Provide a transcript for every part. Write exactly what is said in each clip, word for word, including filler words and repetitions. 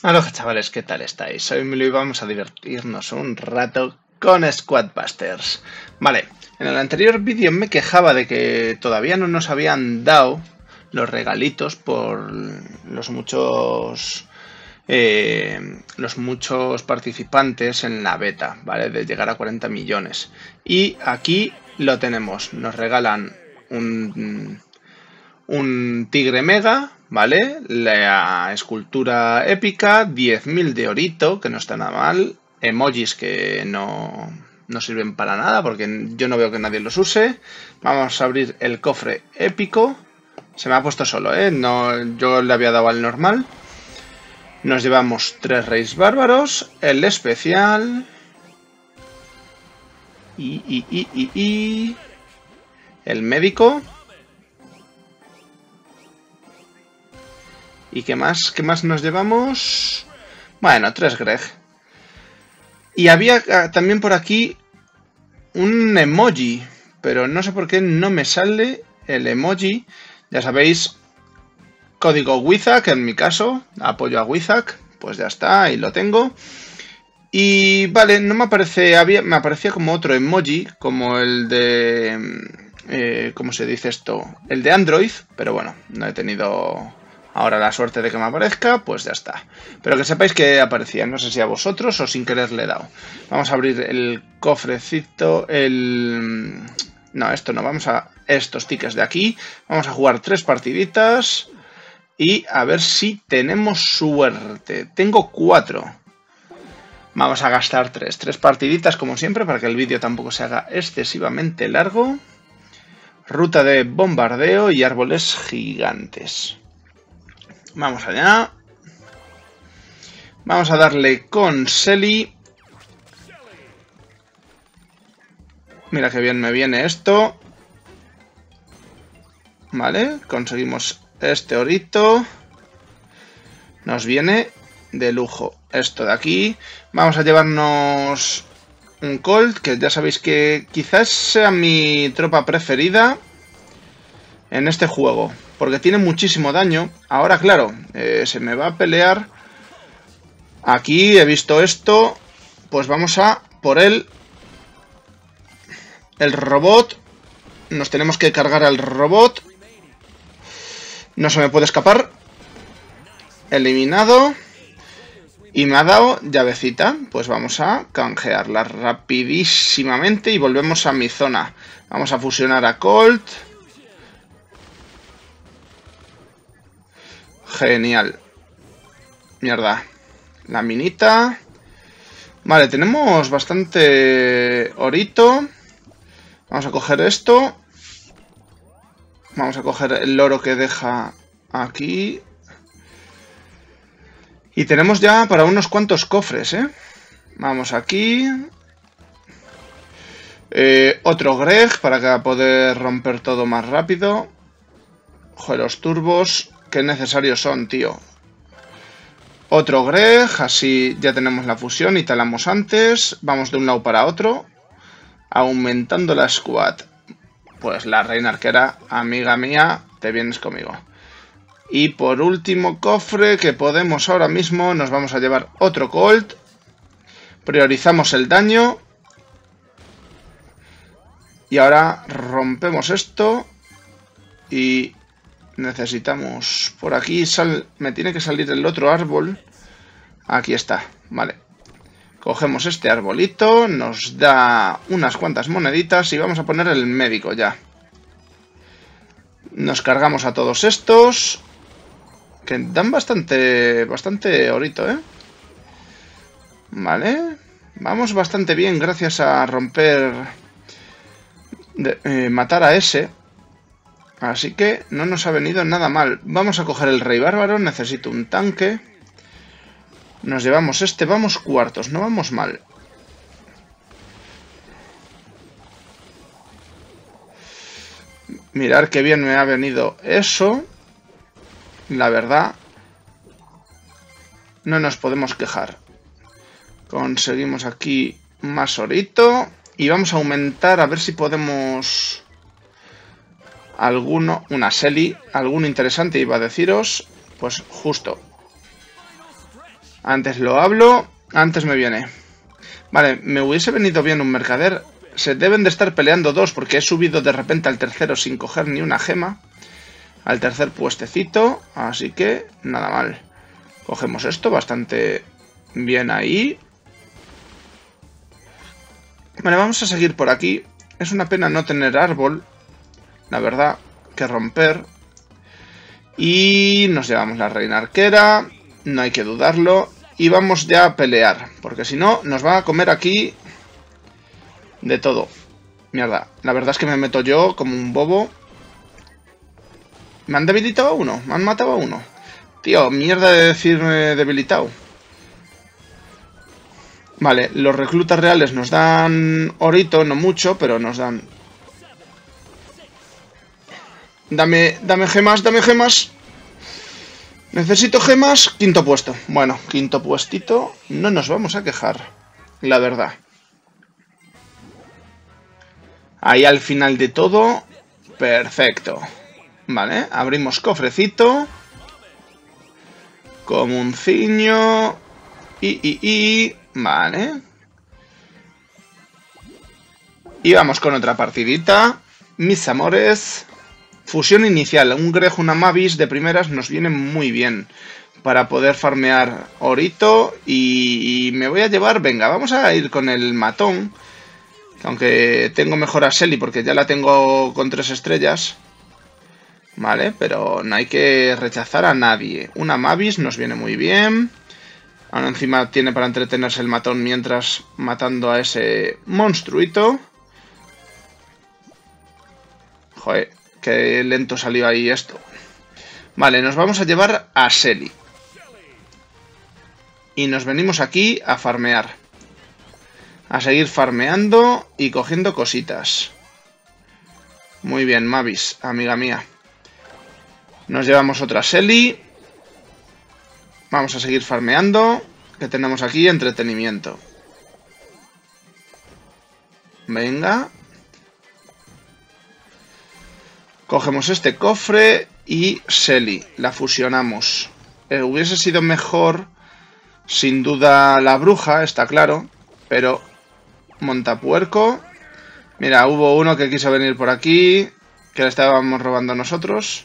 Hola chavales, ¿qué tal estáis? Soy Emilio y vamos a divertirnos un rato con Squadbusters. Vale, en el anterior vídeo me quejaba de que todavía no nos habían dado los regalitos por los muchos eh, los muchos participantes en la beta, ¿vale? De llegar a cuarenta millones. Y aquí lo tenemos, nos regalan un... un tigre mega, ¿vale? La escultura épica, diez mil de orito, que no está nada mal. Emojis que no, no sirven para nada, porque yo no veo que nadie los use. Vamos a abrir el cofre épico. Se me ha puesto solo, ¿eh? No, yo le había dado al normal. Nos llevamos tres reyes bárbaros, el especial... Y, y, y, y, y... el médico... ¿Y qué más? ¿Qué más nos llevamos? Bueno, tres Greg. Y había también por aquí un emoji, pero no sé por qué no me sale el emoji. Ya sabéis, código Wizak en mi caso, apoyo a Wizak, pues ya está, ahí lo tengo. Y vale, no me aparece, había, me aparecía como otro emoji, como el de... Eh, ¿cómo se dice esto? El de Android, pero bueno, no he tenido... ahora la suerte de que me aparezca, pues ya está. Pero que sepáis que aparecía, no sé si a vosotros o sin querer le he dado. Vamos a abrir el cofrecito, el... No, esto no, vamos a estos tickets de aquí. Vamos a jugar tres partiditas y a ver si tenemos suerte. Tengo cuatro. Vamos a gastar tres. Tres partiditas como siempre para que el vídeo tampoco se haga excesivamente largo. Ruta de bombardeo y árboles gigantes. Vamos allá. Vamos a darle con Selly. Mira qué bien me viene esto. Vale, conseguimos este orito. Nos viene de lujo esto de aquí. Vamos a llevarnos un Colt, que ya sabéis que quizás sea mi tropa preferida en este juego, porque tiene muchísimo daño. Ahora, claro, eh, se me va a pelear. Aquí he visto esto. Pues vamos a por él. El robot. Nos tenemos que cargar al robot. No se me puede escapar. Eliminado. Y me ha dado llavecita. Pues vamos a canjearla rapidísimamente y volvemos a mi zona. Vamos a fusionar a Colt. Genial. Mierda. La minita. Vale, tenemos bastante orito. Vamos a coger esto. Vamos a coger el oro que deja aquí. Y tenemos ya para unos cuantos cofres, ¿eh? Vamos aquí. Eh, otro Greg para poder romper todo más rápido. Joder, los turbos. Qué necesarios son, tío. Otro Greg, así ya tenemos la fusión y talamos antes. Vamos de un lado para otro. Aumentando la squad. Pues la reina arquera, amiga mía, te vienes conmigo. Y por último cofre que podemos ahora mismo, nos vamos a llevar otro Colt. Priorizamos el daño. Y ahora rompemos esto. Y... necesitamos... por aquí sal... me tiene que salir el otro árbol. Aquí está, vale. Cogemos este arbolito, nos da unas cuantas moneditas y vamos a poner el médico ya. Nos cargamos a todos estos, que dan bastante, bastante orito, ¿eh? Vale, vamos bastante bien gracias a romper... de, eh, matar a ese. Así que no nos ha venido nada mal. Vamos a coger el rey bárbaro, necesito un tanque. Nos llevamos este, vamos cuartos, no vamos mal. Mirar qué bien me ha venido eso. La verdad, no nos podemos quejar. Conseguimos aquí más orito. Y vamos a aumentar a ver si podemos... alguno, una Selly, alguno interesante iba a deciros. Pues justo. Antes lo hablo, antes me viene. Vale, me hubiese venido bien un mercader. Se deben de estar peleando dos porque he subido de repente al tercero sin coger ni una gema. Al tercer puestecito, así que nada mal. Cogemos esto bastante bien ahí. Vale, vamos a seguir por aquí. Es una pena no tener árbol, la verdad, que romper. Y nos llevamos la reina arquera, no hay que dudarlo. Y vamos ya a pelear, porque si no nos va a comer aquí de todo. Mierda, la verdad es que me meto yo como un bobo. Me han debilitado a uno, me han matado a uno. Tío, mierda de decirme debilitado. Vale, los reclutas reales nos dan orito, no mucho, pero nos dan... Dame, dame gemas, dame gemas. Necesito gemas. Quinto puesto. Bueno, quinto puestito. No nos vamos a quejar, la verdad. Ahí al final de todo. Perfecto. Vale, abrimos cofrecito. Comunciño. Y, y, y... Vale. Y vamos con otra partidita. Mis amores. Fusión inicial. Un Greg, una Mavis de primeras nos viene muy bien. Para poder farmear orito. Y, y me voy a llevar... Venga, vamos a ir con el matón. Aunque tengo mejor a Shelly porque ya la tengo con tres estrellas. Vale, pero no hay que rechazar a nadie. Una Mavis nos viene muy bien. Ahora encima tiene para entretenerse el matón mientras matando a ese monstruito. Joder, qué lento salió ahí esto. Vale, nos vamos a llevar a Shelly. Y nos venimos aquí a farmear. A seguir farmeando y cogiendo cositas. Muy bien, Mavis, amiga mía. Nos llevamos otra Shelly. Vamos a seguir farmeando. Que tenemos aquí entretenimiento. Venga. Cogemos este cofre y Shelly. La fusionamos. Eh, hubiese sido mejor, sin duda, la bruja, está claro. Pero, montapuerco. Mira, hubo uno que quiso venir por aquí. Que le estábamos robando a nosotros.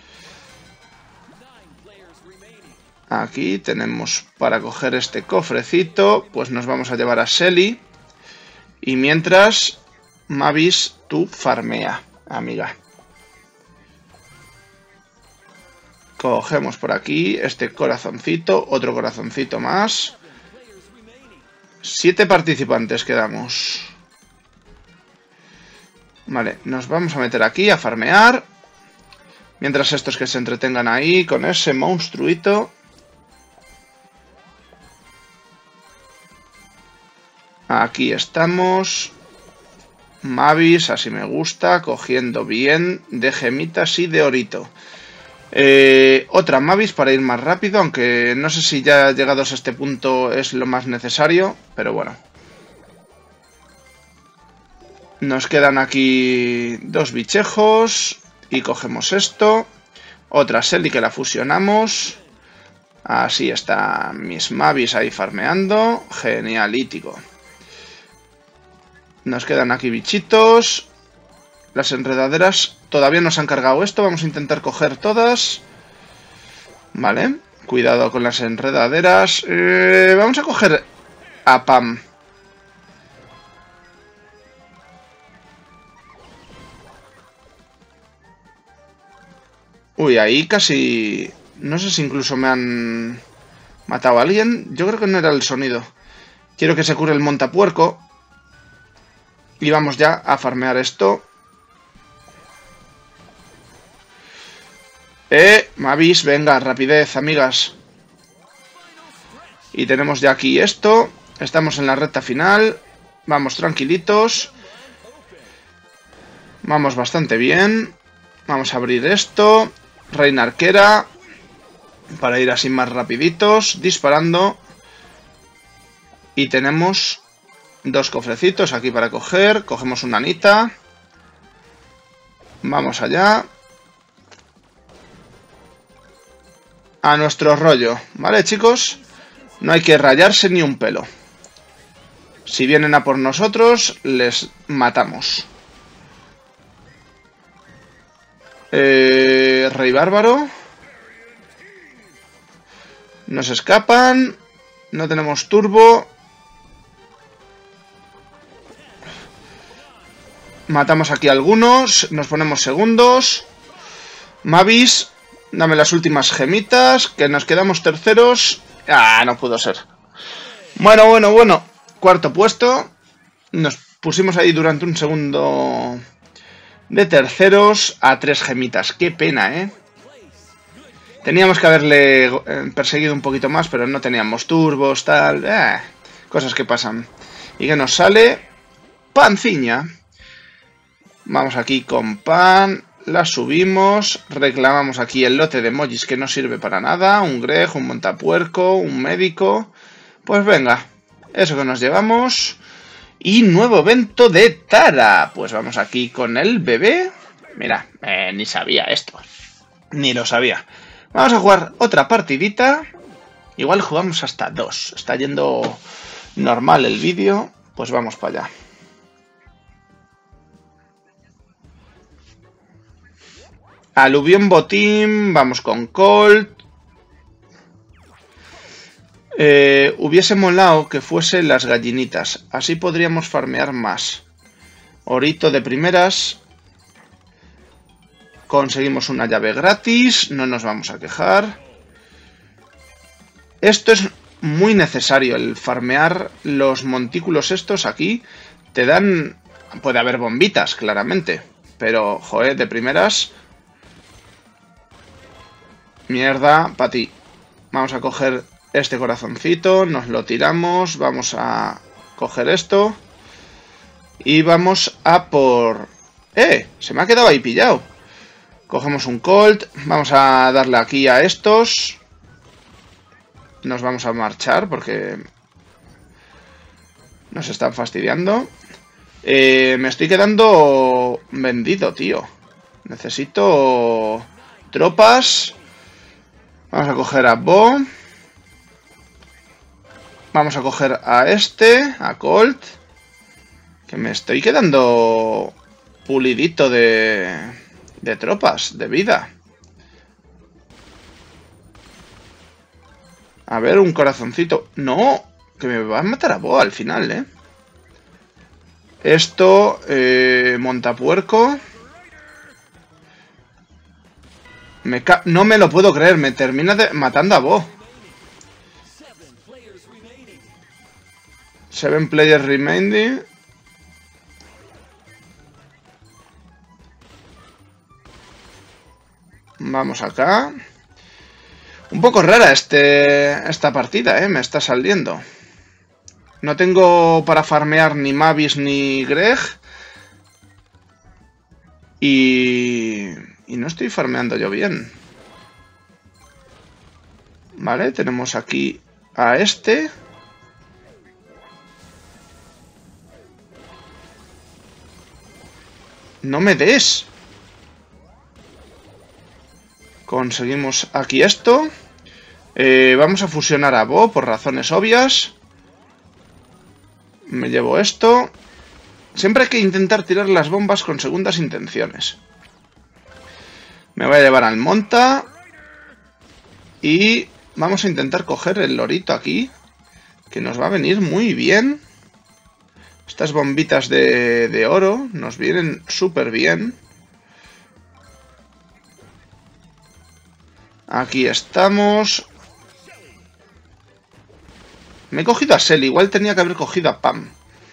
Aquí tenemos para coger este cofrecito. Pues nos vamos a llevar a Shelly. Y mientras, Mavis, tú farmea, amiga. Cogemos por aquí este corazoncito. Otro corazoncito más. Siete participantes quedamos. Vale, nos vamos a meter aquí a farmear. Mientras estos que se entretengan ahí con ese monstruito. Aquí estamos. Mavis, así me gusta. Cogiendo bien de gemitas y de orito. Eh, otra Mavis para ir más rápido. Aunque no sé si ya llegados a este punto es lo más necesario. Pero bueno. Nos quedan aquí dos bichejos. Y cogemos esto. Otra Shelly que la fusionamos. Así está mis Mavis ahí farmeando. Genialítico. Nos quedan aquí bichitos. Las enredaderas todavía no se han cargado esto. Vamos a intentar coger todas. Vale. Cuidado con las enredaderas. Eh, vamos a coger a Pam. Uy, ahí casi... No sé si incluso me han matado a alguien. Yo creo que no era el sonido. Quiero que se cure el montapuerco. Y vamos ya a farmear esto. Eh, Mavis, venga, rapidez, amigas. Y tenemos ya aquí esto. Estamos en la recta final. Vamos tranquilitos. Vamos bastante bien. Vamos a abrir esto. Reina arquera. Para ir así más rapiditos. Disparando. Y tenemos... Dos cofrecitos aquí para coger. Cogemos una anita. Vamos allá. A nuestro rollo. ¿Vale, chicos? No hay que rayarse ni un pelo. Si vienen a por nosotros, les matamos. Eh, Rey Bárbaro. Nos escapan. No tenemos turbo. Matamos aquí a algunos. Nos ponemos segundos. Mavis, dame las últimas gemitas. Que nos quedamos terceros. Ah, no pudo ser. Bueno, bueno, bueno. Cuarto puesto. Nos pusimos ahí durante un segundo de terceros a tres gemitas. Qué pena, ¿eh? Teníamos que haberle perseguido un poquito más, pero no teníamos turbos, tal. Eh, cosas que pasan. ¿Y qué nos sale? Panciña. Vamos aquí con pan. La subimos. Reclamamos aquí el lote de emojis que no sirve para nada. Un Greg, un montapuerco, un médico. Pues venga. Eso que nos llevamos. Y nuevo evento de Tara. Pues vamos aquí con el bebé. Mira, eh, ni sabía esto. Ni lo sabía. Vamos a jugar otra partidita. Igual jugamos hasta dos. Está yendo normal el vídeo. Pues vamos para allá. Aluvión botín. Vamos con Colt. Eh, hubiese molado que fuese las gallinitas. Así podríamos farmear más. Orito de primeras. Conseguimos una llave gratis. No nos vamos a quejar. Esto es muy necesario. El farmear los montículos estos aquí. Te dan... Puede haber bombitas, claramente. Pero, joder, de primeras... Mierda, para ti. Vamos a coger este corazoncito. Nos lo tiramos. Vamos a coger esto. Y vamos a por... ¡Eh! Se me ha quedado ahí pillado. Cogemos un Colt. Vamos a darle aquí a estos. Nos vamos a marchar porque nos están fastidiando. Eh, me estoy quedando vendido, tío. Necesito tropas. Vamos a coger a Bo. Vamos a coger a este, a Colt. Que me estoy quedando pulidito de... De tropas, de vida. A ver, un corazoncito. No, que me va a matar a Bo al final, ¿eh? Esto, eh, montapuerco. Me ca no me lo puedo creer, me termina de matando a Bo. Seven players remaining. Vamos acá. Un poco rara este, esta partida, ¿eh? Me está saliendo. No tengo para farmear ni Mavis ni Greg. Y... Y no estoy farmeando yo bien. Vale, tenemos aquí a este. No me des. Conseguimos aquí esto. Eh, vamos a fusionar a Bo por razones obvias. Me llevo esto. Siempre hay que intentar tirar las bombas con segundas intenciones. Me voy a llevar al monta. Y vamos a intentar coger el lorito aquí. Que nos va a venir muy bien. Estas bombitas de, de oro nos vienen súper bien. Aquí estamos. Me he cogido a Selly. Igual tenía que haber cogido a Pam.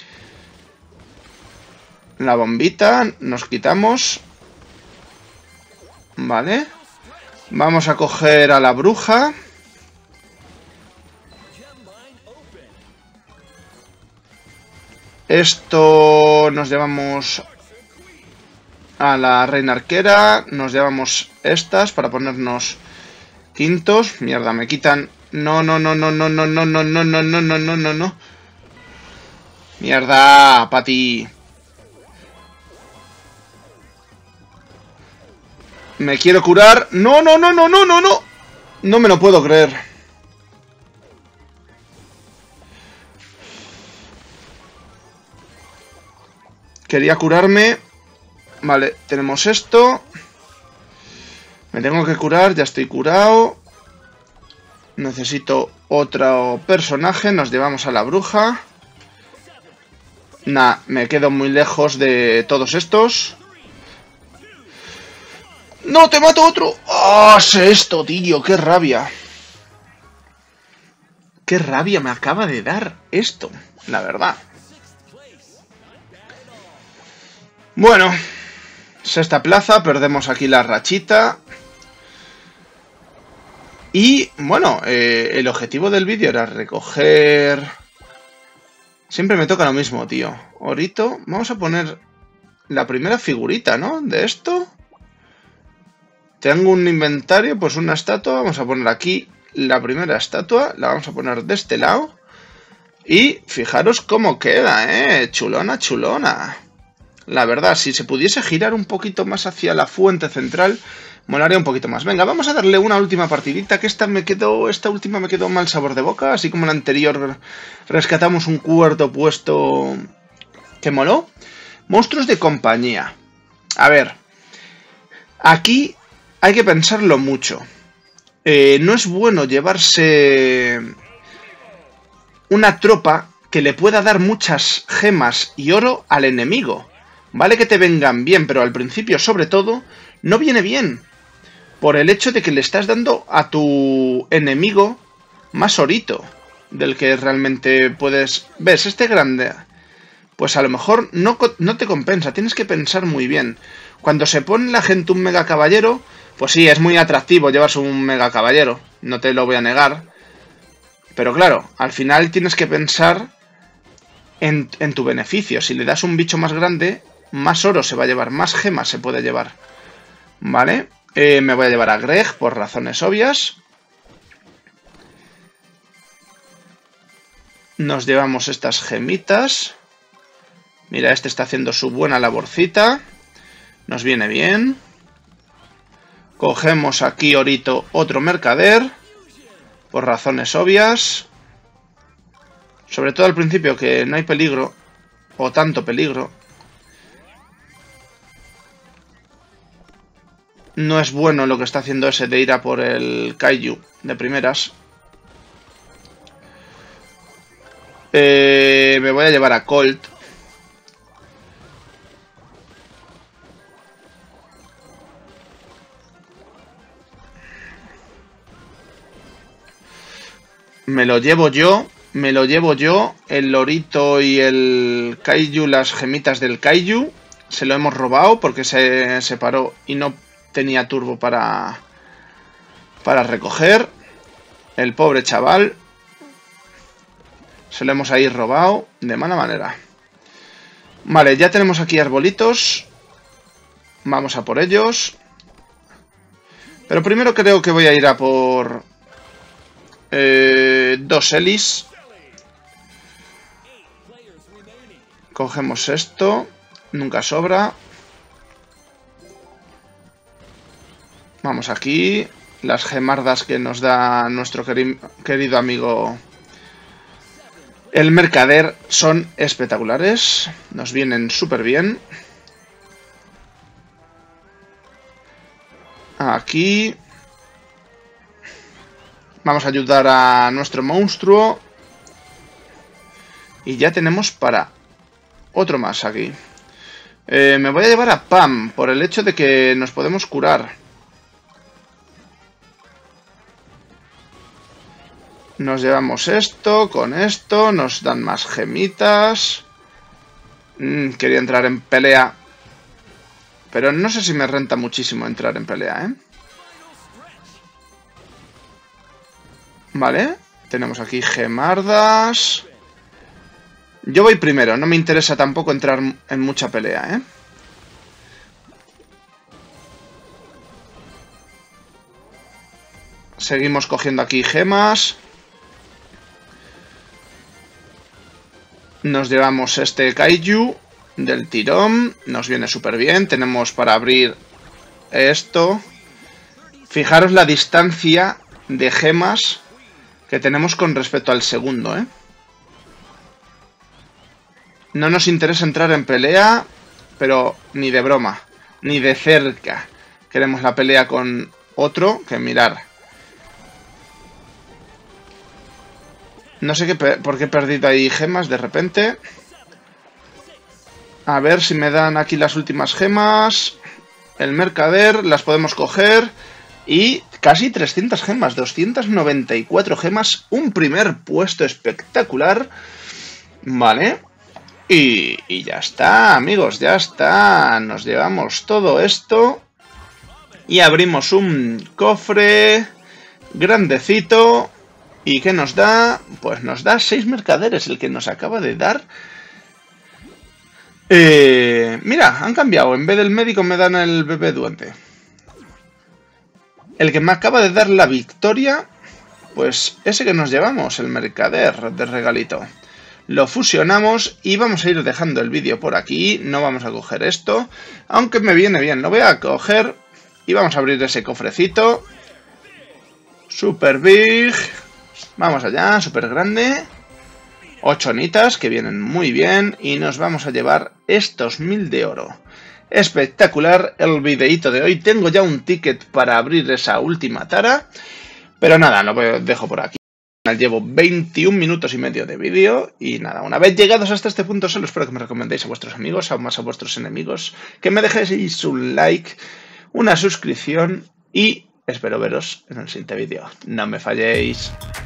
La bombita. Nos quitamos. Vale. Vamos a coger a la bruja. Esto nos llevamos a la reina arquera. Nos llevamos estas para ponernos... Quintos, mierda, me quitan. No, no, no, no, no, no, no, no, no, no, no, no, no, no, no. Mierda, Pati. Me quiero curar. No, no, no, no, no, no, no. No me lo puedo creer. Quería curarme. Vale, tenemos esto. Me tengo que curar, ya estoy curado. Necesito otro personaje, nos llevamos a la bruja. Nah, me quedo muy lejos de todos estos. ¡No, te mato otro! ¡Oh, sé esto, tío! ¡Qué rabia! ¡Qué rabia me acaba de dar esto! La verdad. Bueno, sexta plaza, perdemos aquí la rachita. Y, bueno, eh, el objetivo del vídeo era recoger... Siempre me toca lo mismo, tío. Ahorita vamos a poner la primera figurita, ¿no? De esto. Tengo un inventario, pues una estatua. Vamos a poner aquí la primera estatua. La vamos a poner de este lado. Y fijaros cómo queda, ¿eh? Chulona, chulona. La verdad, si se pudiese girar un poquito más hacia la fuente central, molaría un poquito más. Venga, vamos a darle una última partidita, que esta me quedó, esta última me quedó mal sabor de boca, así como la anterior rescatamos un cuarto puesto que moló. Monstruos de compañía. A ver, aquí hay que pensarlo mucho. Eh, no es bueno llevarse una tropa que le pueda dar muchas gemas y oro al enemigo. Vale que te vengan bien, pero al principio, sobre todo, no viene bien. Por el hecho de que le estás dando a tu enemigo más orito del que realmente puedes... ¿Ves? Este grande, pues a lo mejor no, no te compensa. Tienes que pensar muy bien. Cuando se pone la gente un mega caballero, pues sí, es muy atractivo llevarse un mega caballero. No te lo voy a negar. Pero claro, al final tienes que pensar en, en tu beneficio. Si le das un bicho más grande, más oro se va a llevar, más gemas se puede llevar. ¿Vale? Eh, me voy a llevar a Greg por razones obvias. Nos llevamos estas gemitas. Mira, este está haciendo su buena laborcita. Nos viene bien. Cogemos aquí ahorita otro mercader. Por razones obvias. Sobre todo al principio, que no hay peligro. O tanto peligro. No es bueno lo que está haciendo ese de ir a por el Kaiju de primeras. Eh, me voy a llevar a Colt. Me lo llevo yo. Me lo llevo yo. El lorito y el Kaiju, las gemitas del Kaiju. Se lo hemos robado porque se separó y no tenía turbo para, para recoger. El pobre chaval. Se lo hemos ahí robado de mala manera. Vale, ya tenemos aquí arbolitos. Vamos a por ellos. Pero primero creo que voy a ir a por eh, dos Elis. Cogemos esto. Nunca sobra. Vamos aquí. Las gemardas que nos da nuestro queri querido amigo el mercader son espectaculares. Nos vienen súper bien. Aquí. Vamos a ayudar a nuestro monstruo. Y ya tenemos para otro más aquí. Eh, me voy a llevar a Pam por el hecho de que nos podemos curar. Nos llevamos esto con esto. Nos dan más gemitas. Mm, quería entrar en pelea. Pero no sé si me renta muchísimo entrar en pelea, ¿eh? Vale. Tenemos aquí gemardas. Yo voy primero. No me interesa tampoco entrar en mucha pelea, ¿eh? Seguimos cogiendo aquí gemas. Nos llevamos este Kaiju del tirón. Nos viene súper bien. Tenemos para abrir esto. Fijaros la distancia de gemas que tenemos con respecto al segundo, ¿eh? No nos interesa entrar en pelea, pero ni de broma, ni de cerca. Queremos la pelea con otro que mirar. No sé qué por qué he perdido ahí gemas de repente. A ver si me dan aquí las últimas gemas. El mercader, las podemos coger. Y casi trescientas gemas, doscientas noventa y cuatro gemas. Un primer puesto espectacular. Vale. Y, y ya está, amigos, ya está. Nos llevamos todo esto. Y abrimos un cofre grandecito. ¿Y qué nos da? Pues nos da seis mercaderes, el que nos acaba de dar. Eh, mira, han cambiado. En vez del médico me dan el bebé duende. El que me acaba de dar la victoria, pues ese que nos llevamos, el mercader de regalito. Lo fusionamos y vamos a ir dejando el vídeo por aquí. No vamos a coger esto, aunque me viene bien. Lo voy a coger y vamos a abrir ese cofrecito. Super big. Vamos allá, súper grande. Ocho onitas que vienen muy bien. Y nos vamos a llevar estos mil de oro. Espectacular el videíto de hoy. Tengo ya un ticket para abrir esa última tara. Pero nada, lo dejo por aquí. Llevo veintiún minutos y medio de vídeo. Y nada, una vez llegados hasta este punto, solo espero que me recomendéis a vuestros amigos, aún más a vuestros enemigos. Que me dejéis un like, una suscripción y espero veros en el siguiente vídeo. No me falléis.